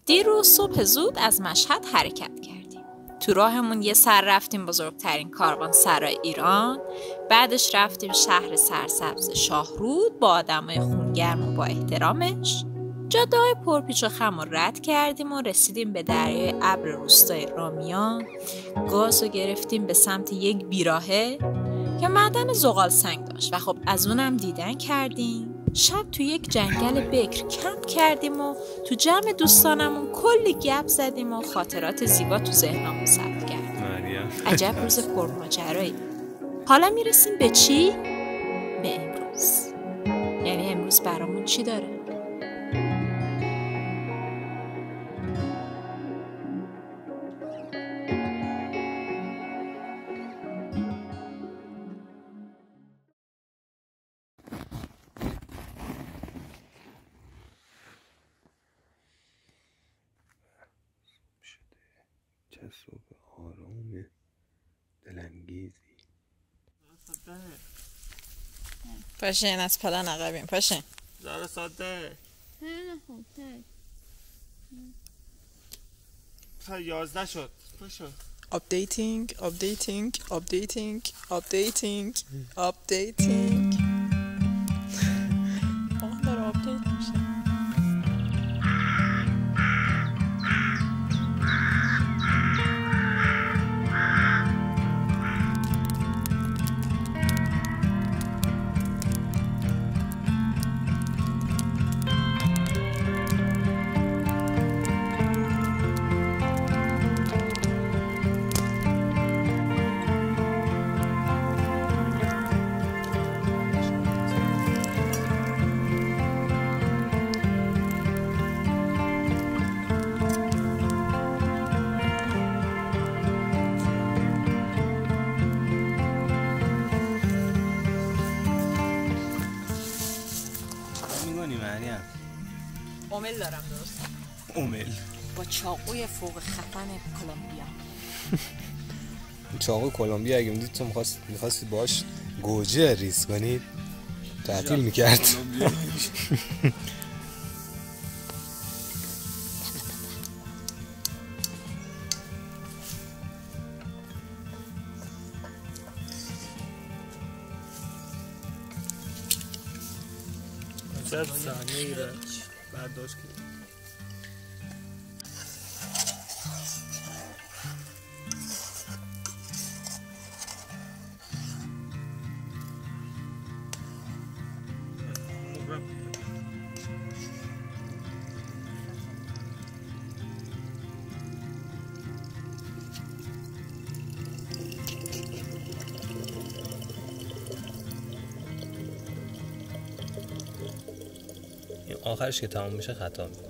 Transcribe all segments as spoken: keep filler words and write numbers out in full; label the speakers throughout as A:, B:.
A: دیروز صبح زود از مشهد حرکت کردیم. تو راهمون یه سر رفتیم بزرگترین کاروانسرای ایران، بعدش رفتیم شهر سرسبز شاهرود با آدمای خونگرم و با احترامش. جاده‌های پرپیچ و خم رو رد کردیم و رسیدیم به دریای ابر روستای رامیان. گاز رو گرفتیم به سمت یک بیراهه که معدن زغال سنگ داشت و خب از اونم دیدن کردیم. شب تو یک جنگل بکر کمپ کردیم و تو جمع دوستانمون کلی گپ زدیم و خاطرات زیبا تو ذهنمون ثبت کردیم. عجب روز پرماجرایی. حالا میرسیم به چی؟ به امروز. یعنی امروز برامون چی داره؟
B: چه صبح آرام دلانگیزی.
A: پاشین از پلان عقبیم. پاشین
C: زاره ساده تا یازده شد. پاشو
D: Updating, updating, updating, updating, updating. آه داره آپدیت میشه. اومل دارم درست.
B: اومل
A: با چاقوی فوق خفن کلمبیا.
B: چاقوی کلمبیا اگه میدید تو میخواست میخواستی باش گوجه ریز کنید تعطیل میکرد.
C: صد ثانیه رو برداشت کنید.
B: آخرش که تمام میشه خطا میکنه.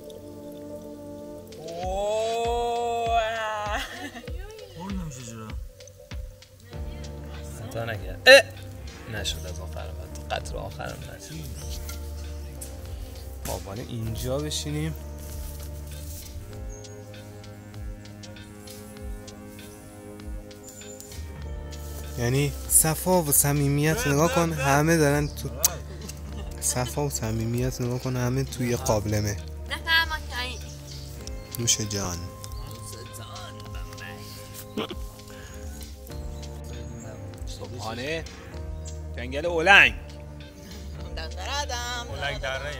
C: بردم چجورا
B: خطا نکرد. نشد از آخر بعد قطر آخرم نشد. بابانه اینجا بشینیم. یعنی صفا و صمیمیت نگاه کن همه دارن تو صفا و صمیمیت نگاه کن همه توی قابلمه. نوش جان. صبحانه جنگل اولنگ.
C: اولنگ دره.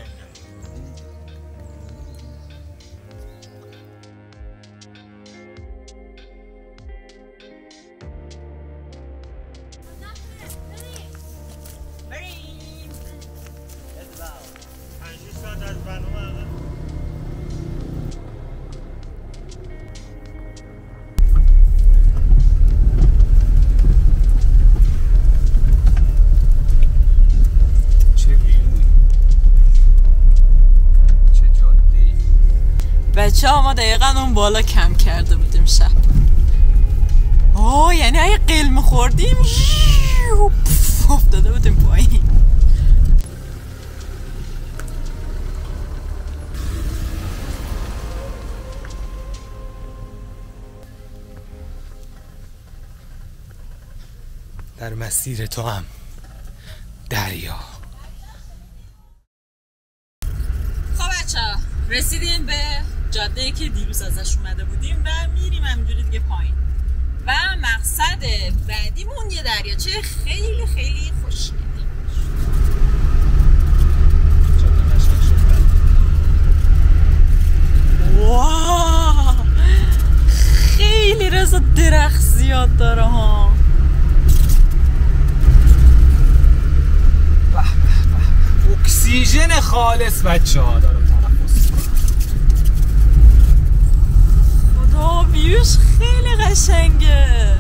D: بچه ها ما دقیقا اون بالا کم کرده بودیم شب. آه یعنی اگه قلم خوردیم افتاده بودیم پایین.
B: در مسیر تو هم دریا.
A: خب بچه ها رسیدیم به جاده
D: نقطه‌ای که دیروز ازش اومده بودیم و میریم همینجوری دیگه پایین. و مقصد بعدیمون یه دریاچه خیلی خیلی خوشگله. واو خیلی رضا درخت زیاد داره ها.
B: اکسیژن خالص بچه ها دارم تنفس
D: خدا ویوش خیلی قشنگه.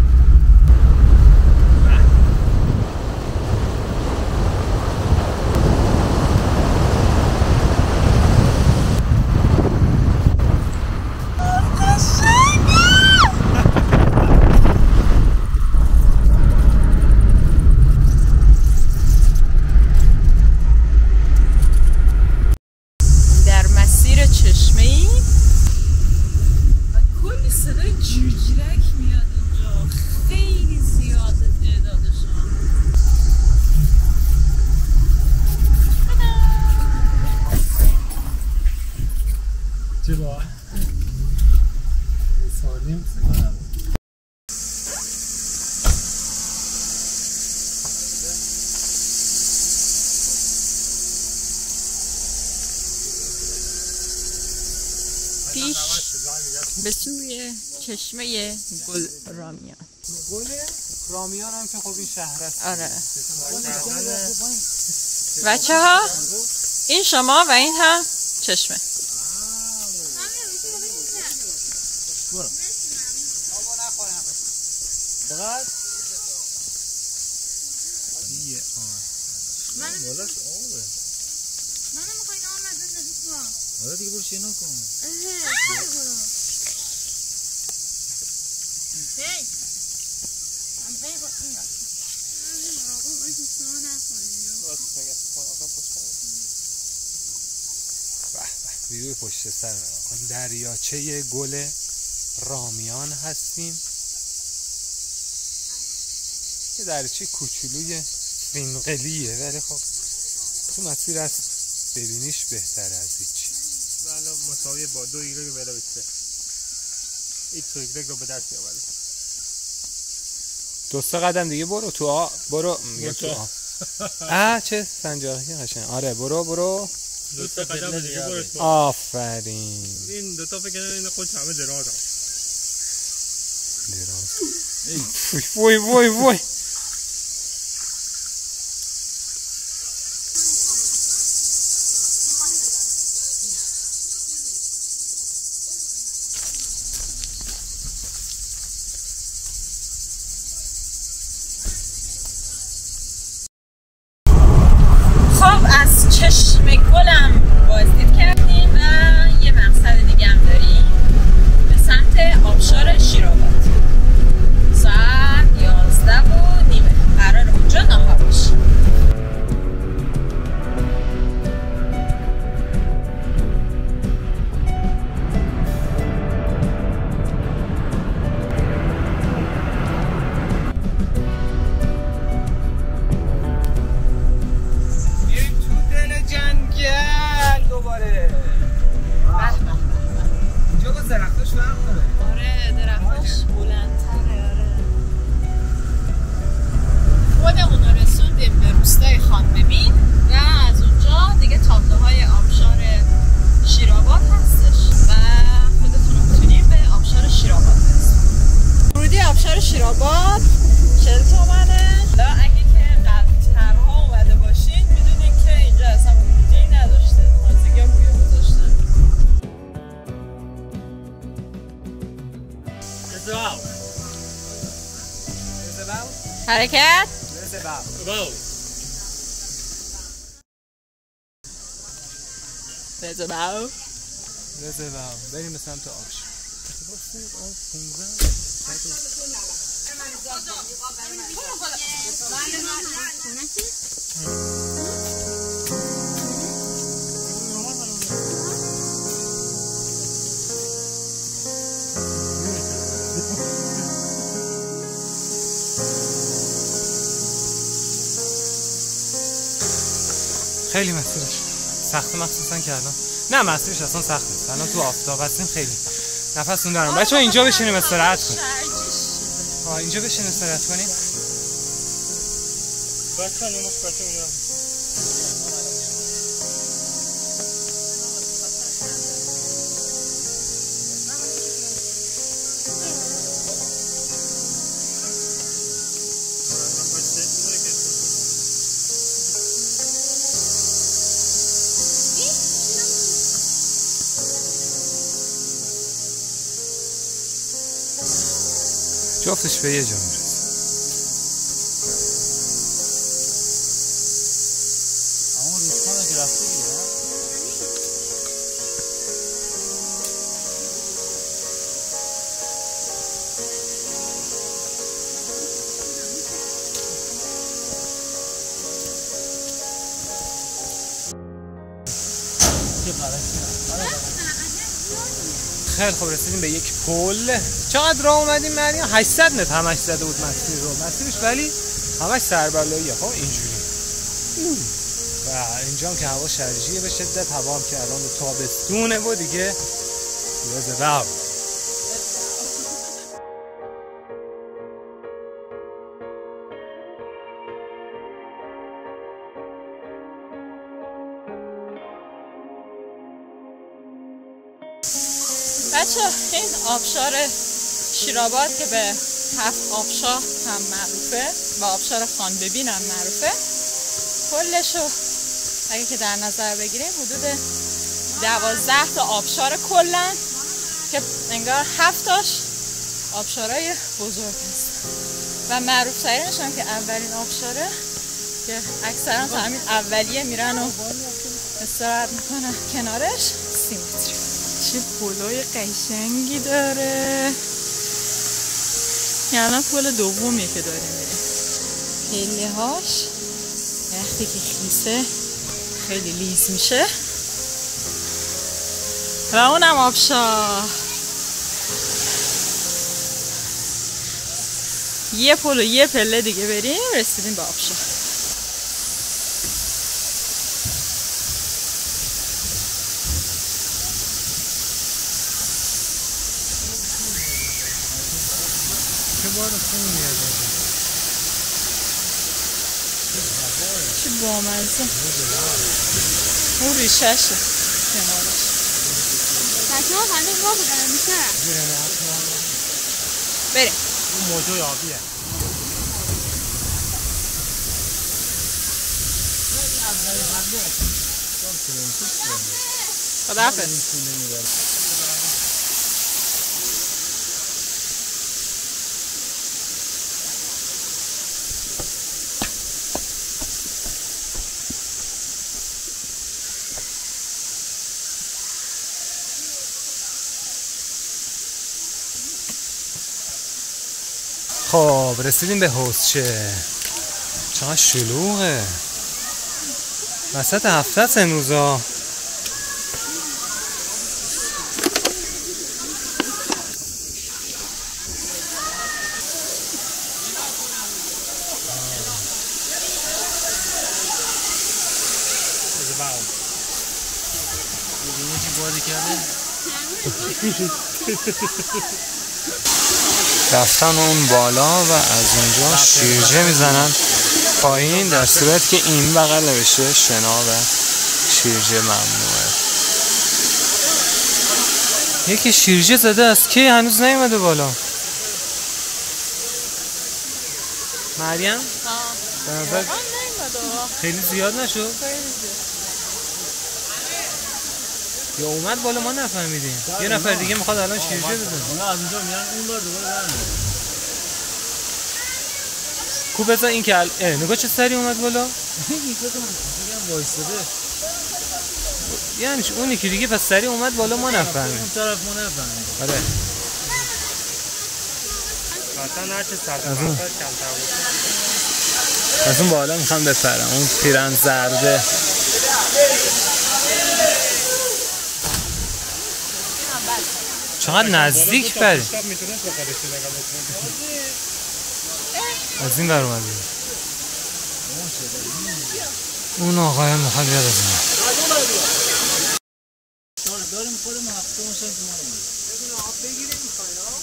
D: پیش به سوی چشمه گل رامیان.
B: گل رامیان هم که خب این شهر است.
D: آره بچه ها این شما و این هم چشمه.
B: برو بغل یه آن بالاش آبه.
E: منو میخوای نام ازن نزید با
B: آره دیگه برو شینا کن.
E: برو هی من بگو اینجا اون از نسان
B: به به ویدیو پشت سر نگاه کن. دریاچه گل رامیان هستیم. یه دریاچه کوچولوی فینقلیه ولی خب تو مسیر است ببینیش بهتره از هیچی.
C: ولی مساوی با دو ایگرگ بلا بیسته این تو ایگرگ رو به دست می‌آوری.
B: دو سه قدم دیگه برو تو آ برو میگم تو آ آ چه سنجاقی قشنگ. آره برو برو
C: دو تا قدم دیگه برو تو.
B: آفرین.
C: این دو تا فکر کنم این خود همه درازه.
B: دراز. وای وای وای.
D: خب از چشم گلم بازدید کردیم و یه مقصد دیگه هم داریم به سمت آبشار شیرآباد. ساعت یازده و نیمه قرار اونجا ناهار بشه. آره درختاش بلندتره. آره خودمون رو رسوندیم به روستای خانببین و از اونجا دیگه تابلوهای آبشار شیرآباد هستش و خودتون رو میتونیم به آبشار شیرآباد برسونیم. ورودی آبشار شیرآباد چهل تومنه. لا اگه که قبل‌ترها اومده باشین میدونین که اینجا اصلا ورودی نداشته، تازگی هم روی گذاشتن. حرکت رزه باو
B: رزه باو بریم به سمت آبش. خیلی مسیرش سخت مخصوصا که الان نه مسیرش اصلا سخت نیست. الان تو آفتاب هستیم خیلی نفستون دارم. بچه‌ها اینجا بشینیم استراحت کنیم. ها اینجا بشین استراحت کنیم.
C: بچه‌ها نماز پرسه اونجا.
B: جفتش به یه جا میرسه.
C: اما روزخانه که رفته دیگه
B: خیلی خوب رسیدیم به یک پل. چقدر راه اومدیم مریم؟ هشتصد متر همش زده بود مسیر رو. مسیرش ولی همش سربلاییه. خب اینجوری. و اینجا هم که هوا شرجیه به شدت، هوا هم که الان تابستونه و دیگه نیاز راه.
D: بچه این آبشار شیرآباد که به هفت آبشار هم معروفه و آبشار خانببین هم معروفه، کلشو اگه که در نظر بگیریم حدود دوازده تا آبشار کلن که انگار هفتاش آبشارای بزرگ هست و معروف ترینش هم که اولین آبشاره که اکثرا تا همین اولیه میرن و استراحت میکنن کنارش سی متری. چه پلای قشنگی داره. یعنی الان پل دومیه که داریم میریم. پله هاش وقتی که خیسه خیلی لیز میشه و اونم آبشار. یه پل و یه پله دیگه بریم رسیدیم به آبشار. چه بامزه. اون ریشهشه کنارش.
E: بچه ها هنوز راه بودن میشه
D: بریم.
C: اون موجوی آبیه.
D: خداحافظ.
B: خب رسیدیم به حوضچه. چقدر شلوغه. وسط هفته است امروزا. رفتن اون بالا و از اونجا شیرجه میزنن پایین، در صورت که این بغل نوشته شنا و شیرجه ممنوعه. یکی شیرجه زده است که هنوز نیومده بالا. مریم؟
D: آه
B: خیلی زیاد نشد؟ یا اومد بالا ما نفهمیدیم. یه نفر دیگه میخواد الان شیرجه بزنه.
C: اونا از اونجا میان اون بار دوباره برن.
B: کو بزن این که ال... نگاه چه سری اومد بالا.
C: این کدوم میگم وایساده.
B: یعنی اونی که دیگه پس سری اومد بالا ما نفهمیم.
C: اون طرف ما نفهمیم.
B: آره.
C: مثلا هر چه سرد کمتر بود.
B: از اون بالا میخوام بپرم. اون پیرن زرده. چقدر نزدیک پری. از این بر اومدیم. اون آقای میخواد بیاد از این.
F: خودمون هفته ماشم تو مارمون
B: بدون آب بگیریم میخواین آب؟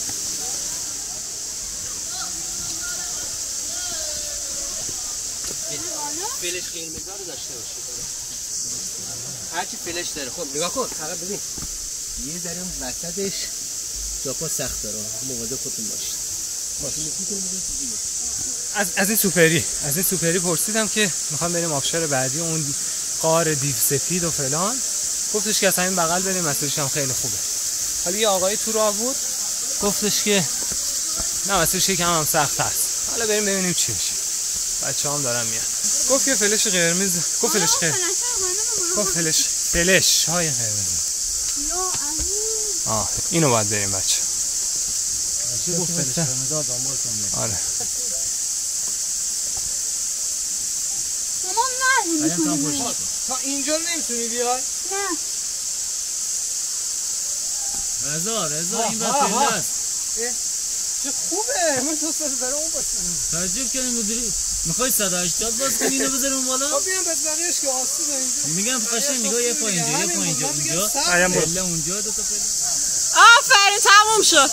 F: فلش قرمزا رو داشته باشید هرچی فلش داره. خب نگاه کن فقط ببین یه ذره اون وسطش جاپا سخت داره مواظب خودتون باشید.
B: از از این سوپری از این سوپری پرسیدم که میخوام بریم آبشار بعدی اون غار دیو سفید و فلان، گفتش که از همین بغل بریم، مسیرش هم خیلی خوبه. حالا یه آقای تو راه بود گفتش که نه مسیرش یکم هم سخت هست، حالا بریم ببینیم چی میشه. بچه‌هام دارن میان. گفت یه فلش قرمز، گفت فلش قرمز، گفت فلش فلش های قرمز. آه اینو باید بریم بچه.
F: گفت فلش قرمز ها دنبال کنیم.
B: آره.
E: مامان نه.
B: تا اینجا نمیتونی بیای؟
E: نه.
F: رضا رضا این بر فیلده است.
B: چه خوبه. من تو سر داره اون باشه.
F: تعجب کردیم مدیری. میخوای صد و هشتاد باز کنی اینو بذاریم اون بالا؟
B: خب بیام بس بقیه‌اش که آسونه اینجا.
F: میگم قشنگ نگاه یه پا اینجا یه پا اینجا اینجا. پله اونجا دو تا پله.
D: آفرین تموم شد.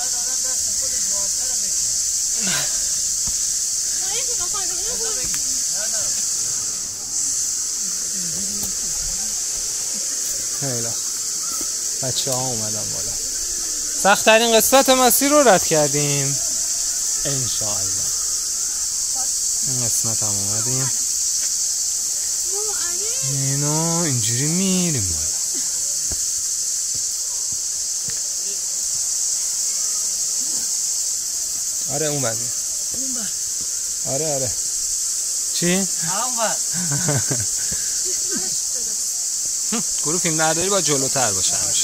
B: خیلی بچه ها اومدن بالا. سخت ترین قسمت مسیر رو رد کردیم انشاءالله. این قسمت هم اومدیم اینا اینجوری میریم بالا. آره اون بعدی آره آره چی؟
F: اون بعد
B: گروه فیلم برداری باید جلوتر باشه همیشه.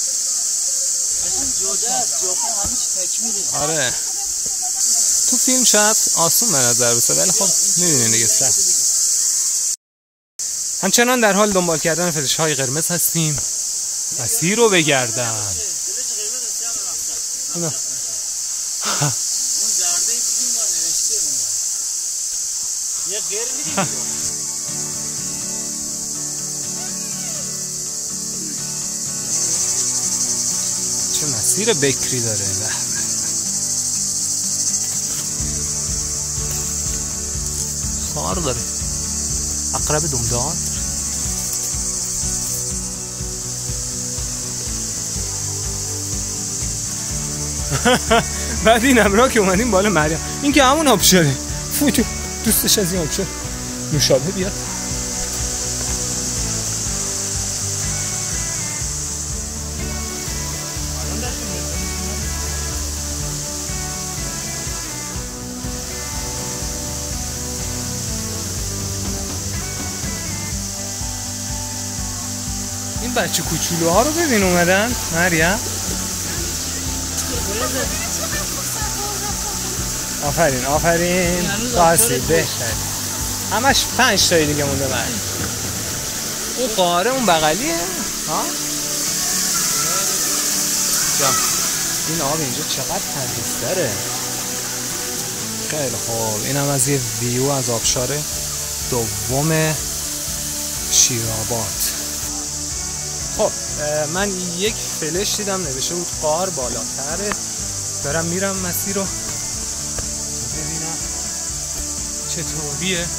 B: آره تو فیلم شاید آسون به نظر برسه ولی خب میبینین دیگه سخت. همچنان در حال دنبال کردن فلش های قرمز هستیم. مسیر رو بگردن. اینا
F: یه غیر میدیم
B: چه مسیر بکری داره. به خار داره، عقرب دمدار. بعد این امرا که اومدیم بالا مریم، این که همون آبشاره. فوتو دوستش از این آبشار نوشابه بیاد. این بچه کوچولوها رو ببین اومدن مریم. آفرین آفرین باسی بهتر. همش پنج تایی دیگه مونده مریم. اون قاره اون بغلیه ها. جا این آب اینجا چقدر تمیز داره. خیلی خوب. این هم از یه ویو از آبشار دوم شیرآباد. خب من یک فلش دیدم نوشته بود غار بالاتره. دارم میرم مسیر رو ببینم چطوریه.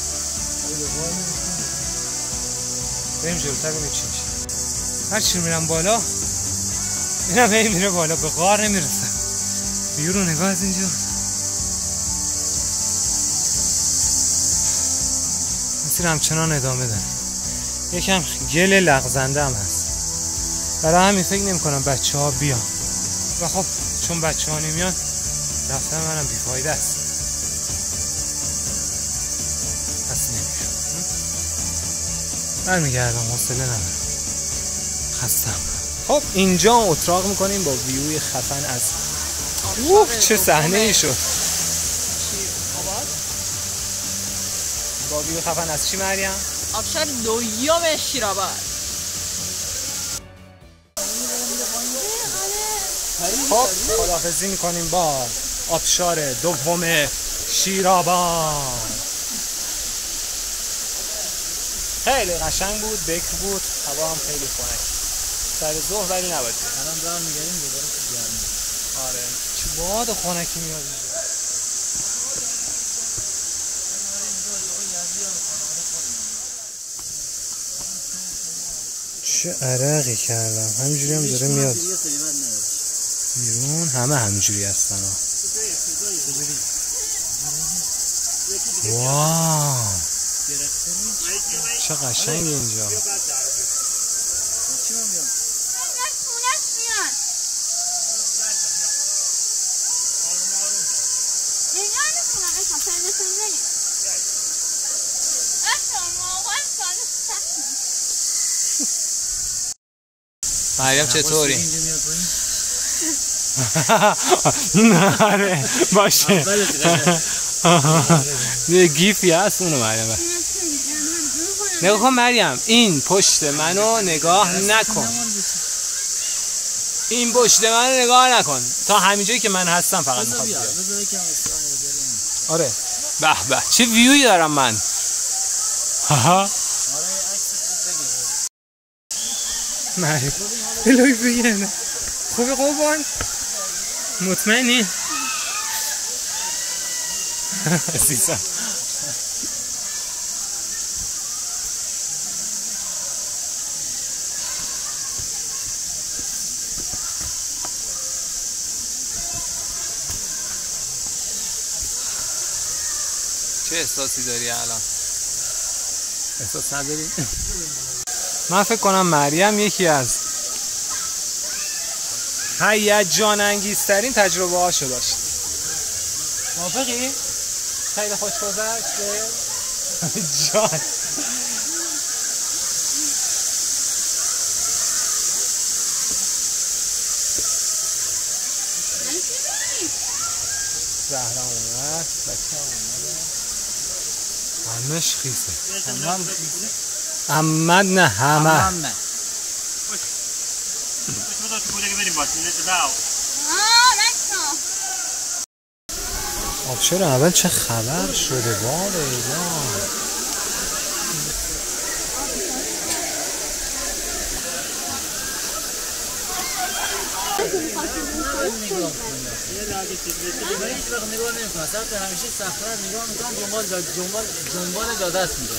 B: بریم جلوتر ببینیم چی میشه. هر چی میرم بالا اینم هی میره بالا، به غار نمیرسم. بیرون نگاه از اینجا مسیر همچنان ادامه داره. یکم گل لغزنده هم هست. برای همین فکر نمی کنم بچه ها بیان و خب چون بچه ها نمیان رفتن منم بیفایده است. پس نمیام برمیگردم، حوصله ندارم، خستم. خب اینجا اتراق میکنیم با ویوی خفن از اوه چه صحنه ای شد. با ویوی خفن از چی مریم؟
D: آبشار دوم شیرآباد.
B: خب خداحافظی میکنیم با آبشار دوم شیرآباد. خیلی قشنگ بود، بکر بود، هوا هم خیلی خنک. سر ظهر ولی نباید.
F: الان دارم میگردیم دوباره تو گرمه.
B: آره چه باد خنکی میاد اینجا. چه عرقی کردم همینجوری هم داره میاد بیرون. همه همینجوری هستن ها. واو چه قشنگه اینجا. مریم چطوری؟ نه باشه یه گیفی هست اونو مریم نگاه کن. مریم این پشت منو نگاه نکن. این پشت منو نگاه نکن تا همینجایی که من هستم فقط میخواد بیاد. آره به به چه ویوی دارم من. هاها مریم الهی بگم خوبی قربان مطمئنی؟ عزیزم چه احساسی داری الان؟ احساس نداری؟ من فکر کنم مریم یکی از هیجان انگیزترین تجربه هاشو داشت. موافقی؟ خیلی خوش گذشته؟ جان زهرا اومد بچه اومده همش خیسه. همه خیسه؟ احمد نه همه همه آبشار اول چه خبر شده واله اینا.
F: همیشه صخره نگاه میکنم دنبال دنبال دنبال داده است میگم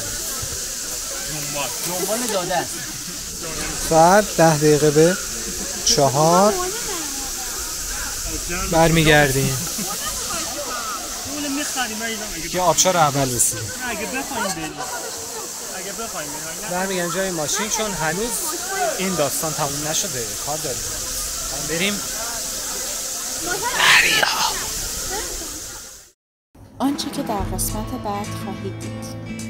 F: دنبال دنبال داده است.
B: ساعت ده دقیقه به چهار برمیگردیم که آبشار اول رسیدیم.
C: اگه بخوایم بریم اگه بخوایم
B: برمیگردیم جای ماشین چون هنوز این داستان تموم نشده کار داریم. بریم دریا.
A: آنچه که در قسمت بعد خواهید دید.